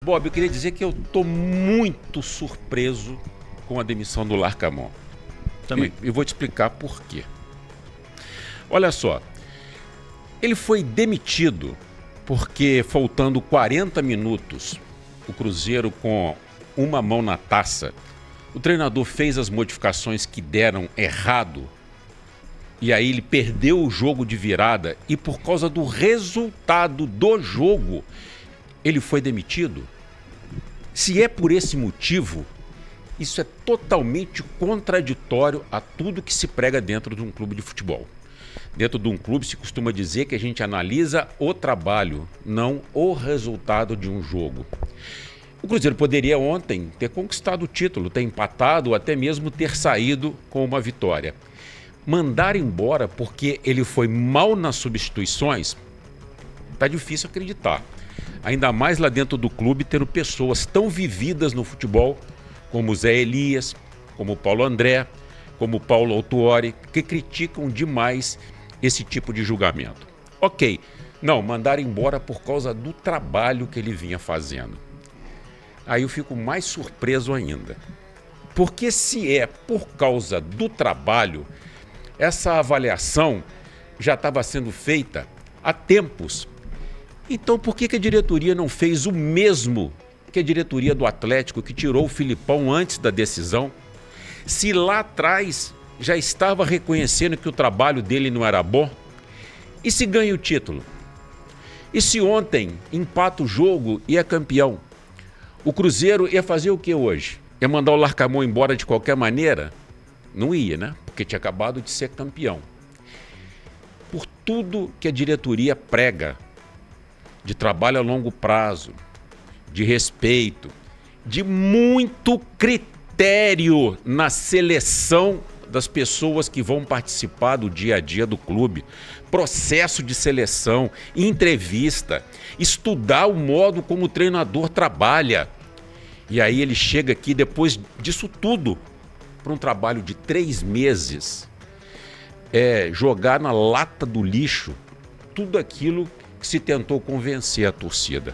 Bob, eu queria dizer que eu estou muito surpreso com a demissão do Larcamón. Também. E vou te explicar por quê. Olha só, ele foi demitido porque, faltando 40 minutos, o Cruzeiro com uma mão na taça, o treinador fez as modificações que deram errado, e aí ele perdeu o jogo de virada, e por causa do resultado do jogo, ele foi demitido. Se é por esse motivo, isso é totalmente contraditório a tudo que se prega dentro de um clube de futebol. Dentro de um clube se costuma dizer que a gente analisa o trabalho, não o resultado de um jogo. O Cruzeiro poderia ontem ter conquistado o título, ter empatado ou até mesmo ter saído com uma vitória. Mandar embora porque ele foi mal nas substituições, tá difícil acreditar. Ainda mais lá dentro do clube, tendo pessoas tão vividas no futebol, como o Zé Elias, como o Paulo André, como o Paulo Autuori, que criticam demais esse tipo de julgamento. Ok, não, mandar embora por causa do trabalho que ele vinha fazendo. Aí eu fico mais surpreso ainda. Porque se é por causa do trabalho, essa avaliação já estava sendo feita há tempos. Então por que a diretoria não fez o mesmo que a diretoria do Atlético, que tirou o Filipão antes da decisão? Se lá atrás já estava reconhecendo que o trabalho dele não era bom? E se ganha o título? E se ontem empata o jogo e é campeão? O Cruzeiro ia fazer o que hoje? Ia mandar o Larcamón embora de qualquer maneira? Não ia, né? Porque tinha acabado de ser campeão. Por tudo que a diretoria prega, de trabalho a longo prazo, de respeito, de muito critério na seleção das pessoas que vão participar do dia a dia do clube, processo de seleção, entrevista, estudar o modo como o treinador trabalha. E aí ele chega aqui depois disso tudo para um trabalho de 3 meses, jogar na lata do lixo tudo aquilo que se tentou convencer a torcida.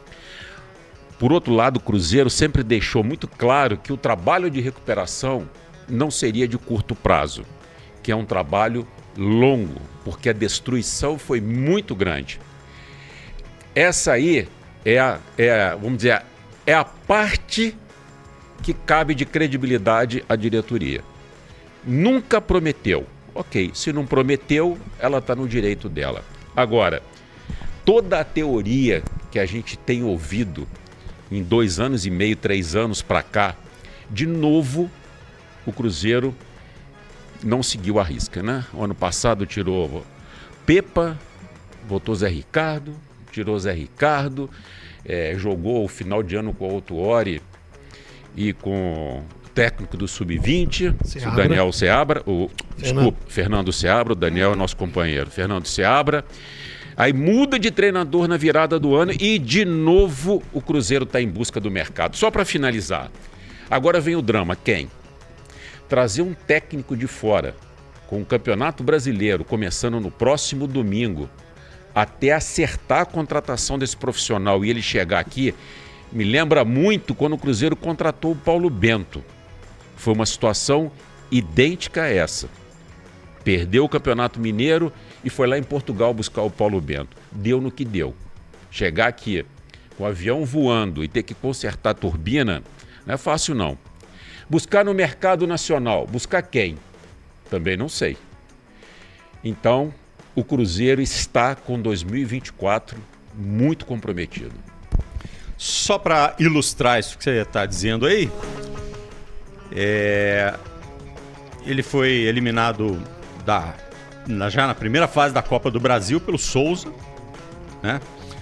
Por outro lado, o Cruzeiro sempre deixou muito claro que o trabalho de recuperação não seria de curto prazo, que é um trabalho longo, porque a destruição foi muito grande. Essa aí vamos dizer, é a parte que cabe de credibilidade à diretoria. Nunca prometeu. Ok, se não prometeu, ela está no direito dela. Agora, toda a teoria que a gente tem ouvido em 2 anos e meio, 3 anos para cá, de novo o Cruzeiro não seguiu a risca, né? O ano passado tirou Pepa, botou Zé Ricardo, tirou Zé Ricardo, jogou o final de ano com o Autuori e com o técnico do Sub-20, o Daniel Seabra, Fernando Seabra, o Daniel é nosso companheiro, Fernando Seabra. Aí muda de treinador na virada do ano e de novo o Cruzeiro está em busca do mercado. Só para finalizar, agora vem o drama, quem? Trazer um técnico de fora, com o Campeonato Brasileiro começando no próximo domingo, até acertar a contratação desse profissional e ele chegar aqui, me lembra muito quando o Cruzeiro contratou o Paulo Bento. Foi uma situação idêntica a essa. Perdeu o Campeonato Mineiro e foi lá em Portugal buscar o Paulo Bento. Deu no que deu. Chegar aqui com o avião voando e ter que consertar a turbina não é fácil não. Buscar no mercado nacional, buscar quem? Também não sei. Então, o Cruzeiro está com 2024 muito comprometido. Só para ilustrar isso que você está dizendo aí, ele foi eliminado já na primeira fase da Copa do Brasil pelo Souza, né?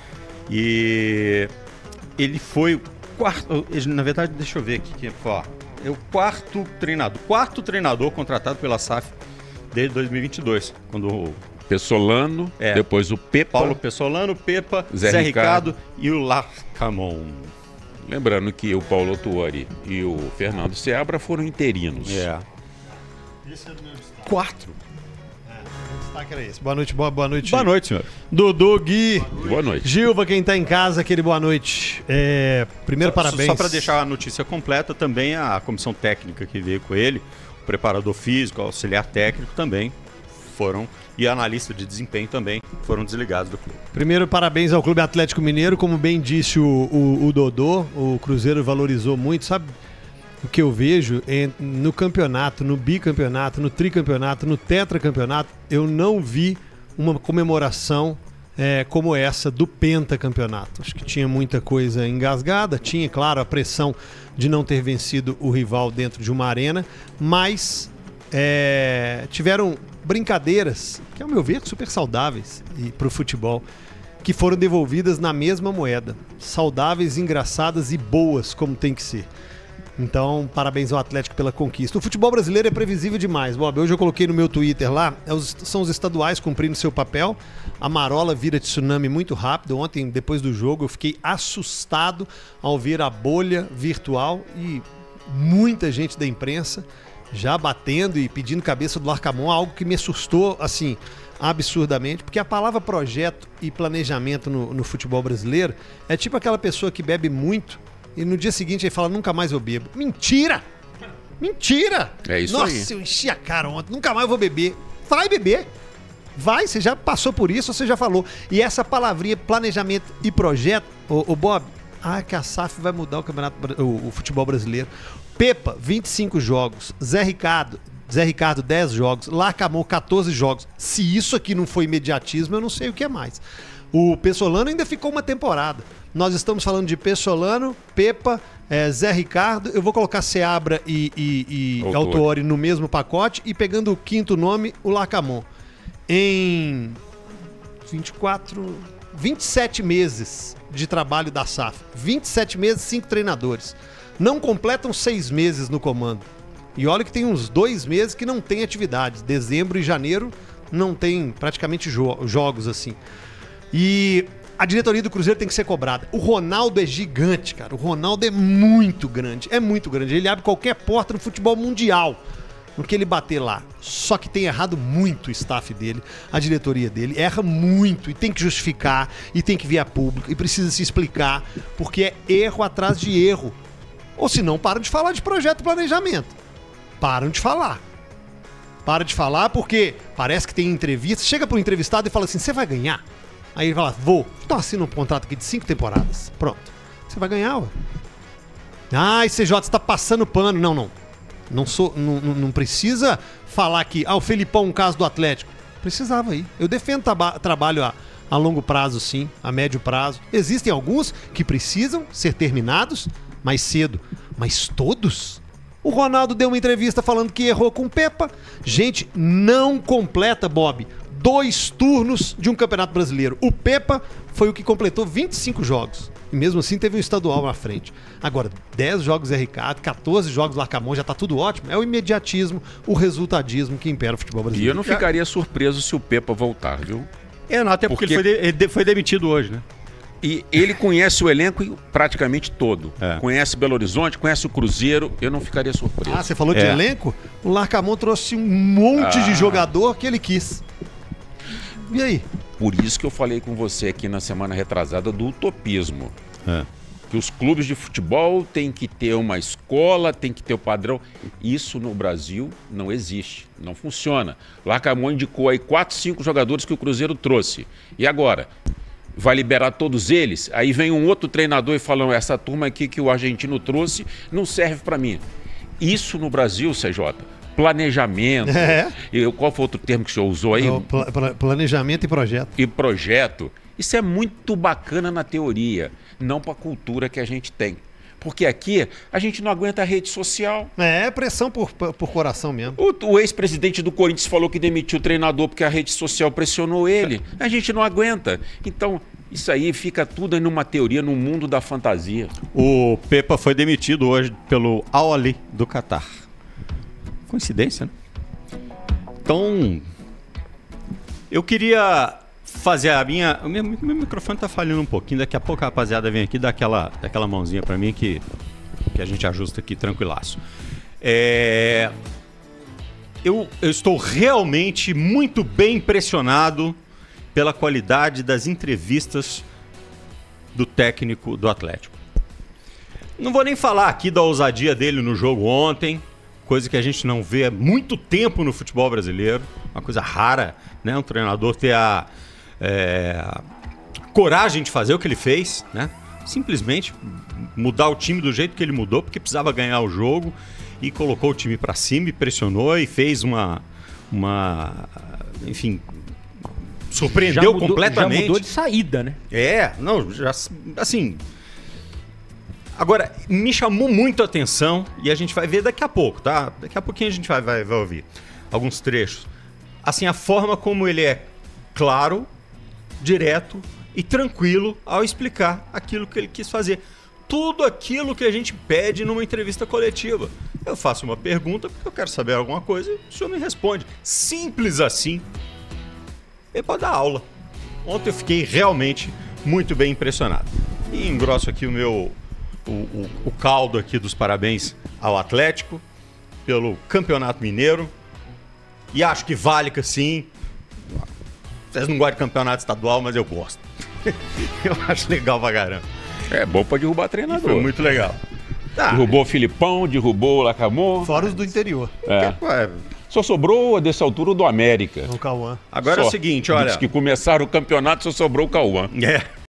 E ele foi o quarto, na verdade, deixa eu ver aqui, é o quarto treinador contratado pela SAF desde 2022, quando o Pessolano, depois o Pepa, Paulo Pessolano, Pepa, Zé Ricardo e o Larcamón. Lembrando que o Paulo Autuori e o Fernando Seabra foram interinos. Esse é do meu estado. 4. Ah, que era isso. Boa noite, boa noite. Boa noite, senhor. Dudu, Gui. Boa noite. Gilva, quem tá em casa, aquele boa noite. Primeiro, parabéns. Só para deixar a notícia completa, também a comissão técnica que veio com ele, o preparador físico, o auxiliar técnico também foram, e a analista de desempenho também foram desligados do clube. Primeiro, parabéns ao Clube Atlético Mineiro. Como bem disse o Dodô, o Cruzeiro valorizou muito. Sabe o que eu vejo no campeonato, no bicampeonato, no tricampeonato, no tetracampeonato? Eu não vi uma comemoração como essa do pentacampeonato. Acho que tinha muita coisa engasgada, tinha, claro, a pressão de não ter vencido o rival dentro de uma arena, mas tiveram brincadeiras, que ao meu ver super saudáveis para o futebol, que foram devolvidas na mesma moeda. Saudáveis, engraçadas e boas, como tem que ser. Então, parabéns ao Atlético pela conquista. O futebol brasileiro é previsível demais, Bob. Hoje eu coloquei no meu Twitter lá, são os estaduais cumprindo seu papel. A marola vira tsunami muito rápido. Ontem, depois do jogo, eu fiquei assustado ao ver a bolha virtual e muita gente da imprensa já batendo e pedindo cabeça do Larcamón, algo que me assustou, assim, absurdamente, porque a palavra projeto e planejamento no futebol brasileiro é tipo aquela pessoa que bebe muito e no dia seguinte ele fala, nunca mais eu bebo. Mentira! Mentira! É isso Nossa, aí. Nossa, eu enchi a cara ontem, nunca mais eu vou beber. Vai beber! Vai, você já passou por isso, você já falou. E essa palavrinha, planejamento e projeto, ô Bob, que a SAF vai mudar o futebol brasileiro. Pepa, 25 jogos. Zé Ricardo, 10 jogos. Larcamón, 14 jogos. Se isso aqui não foi imediatismo, eu não sei o que é mais. O Pessolano ainda ficou uma temporada. Nós estamos falando de Pessolano, Pepa, Zé Ricardo. Eu vou colocar Seabra e Autuori no mesmo pacote e pegando o quinto nome, o Larcamón. Em 27 meses de trabalho da SAF. 27 meses, 5 treinadores. Não completam 6 meses no comando. E olha que tem uns 2 meses que não tem atividades. Dezembro e janeiro não tem praticamente jogos assim. E a diretoria do Cruzeiro tem que ser cobrada. O Ronaldo é gigante, cara. O Ronaldo é muito grande. É muito grande. Ele abre qualquer porta no futebol mundial no que ele bater lá. Só que tem errado muito o staff dele, a diretoria dele. Erra muito e tem que justificar e tem que vir a público e precisa se explicar porque é erro atrás de erro. Ou se não, param de falar de projeto e planejamento. Param de falar. Para de falar porque parece que tem entrevista. Chega pro entrevistado e fala assim, você vai ganhar? Aí ele fala, vou. Então assina um contrato aqui de 5 temporadas. Pronto. Você vai ganhar, ué. CJ, você tá passando pano. Não precisa falar que o Felipão, um caso do Atlético. Precisava aí. Eu defendo trabalho a longo prazo, sim, a médio prazo. Existem alguns que precisam ser terminados mais cedo. Mas todos? O Ronaldo deu uma entrevista falando que errou com o Pepa. Gente, não completa, Bob, 2 turnos de um campeonato brasileiro. O Pepa foi o que completou 25 jogos. E mesmo assim teve um estadual na frente. Agora, 10 jogos Zé Ricardo, 14 jogos Larcamón, já tá tudo ótimo. É o imediatismo, o resultadismo que impera o futebol brasileiro. E eu não ficaria surpreso se o Pepa voltar, viu? Não, até porque ele foi demitido hoje, né? E ele conhece o elenco praticamente todo. Conhece Belo Horizonte, conhece o Cruzeiro. Eu não ficaria surpreso. Você falou de elenco? O Larcamón trouxe um monte de jogador que ele quis. E aí? Por isso que eu falei com você aqui na semana retrasada do utopismo. Que os clubes de futebol têm que ter uma escola, tem que ter o padrão. Isso no Brasil não existe, não funciona. Larcamón indicou aí 4, 5 jogadores que o Cruzeiro trouxe. E agora? Vai liberar todos eles? Aí vem um outro treinador e fala, essa turma aqui que o argentino trouxe não serve para mim. Isso no Brasil, CJ, planejamento. Qual foi outro termo que o senhor usou aí? Planejamento e projeto. E projeto. Isso é muito bacana na teoria, não para a cultura que a gente tem. Porque aqui a gente não aguenta a rede social. É pressão por coração mesmo. O ex-presidente do Corinthians falou que demitiu o treinador porque a rede social pressionou ele. A gente não aguenta. Então, isso aí fica tudo numa teoria, num mundo da fantasia. O Pepa foi demitido hoje pelo Al Ahly do Catar. Coincidência, né? Então, eu queria fazer a minha... O meu microfone tá falhando um pouquinho. Daqui a pouco a rapaziada vem aqui, dá aquela mãozinha pra mim que a gente ajusta aqui tranquilaço. eu estou realmente muito bem impressionado pela qualidade das entrevistas do técnico do Atlético. Não vou nem falar aqui da ousadia dele no jogo ontem, coisa que a gente não vê há muito tempo no futebol brasileiro, uma coisa rara, né? Um treinador ter a coragem de fazer o que ele fez, né? Simplesmente mudar o time do jeito que ele mudou, porque precisava ganhar o jogo, e colocou o time para cima e pressionou e fez enfim, surpreendeu completamente. Já mudou de saída, né? Assim. Agora, me chamou muito a atenção, e a gente vai ver daqui a pouco, tá? Daqui a pouquinho a gente vai ouvir alguns trechos. Assim, a forma como ele é claro, direto e tranquilo ao explicar aquilo que ele quis fazer. Tudo aquilo que a gente pede numa entrevista coletiva. Eu faço uma pergunta porque eu quero saber alguma coisa e o senhor me responde. Simples assim. Ele pode dar aula. Ontem eu fiquei realmente muito bem impressionado. E engrosso aqui o caldo aqui dos parabéns ao Atlético pelo Campeonato Mineiro. E acho que vale que sim. Vocês não gostam de campeonato estadual, mas eu gosto. Eu acho legal pra caramba. É bom pra derrubar treinador. Foi muito legal. Derrubou o Filipão, derrubou o Lacamô. Fora os do interior. Só sobrou, dessa altura, o do América. O Cauã. Agora Só. é o seguinte, olha... Diz que começaram o campeonato, só sobrou o Cauã.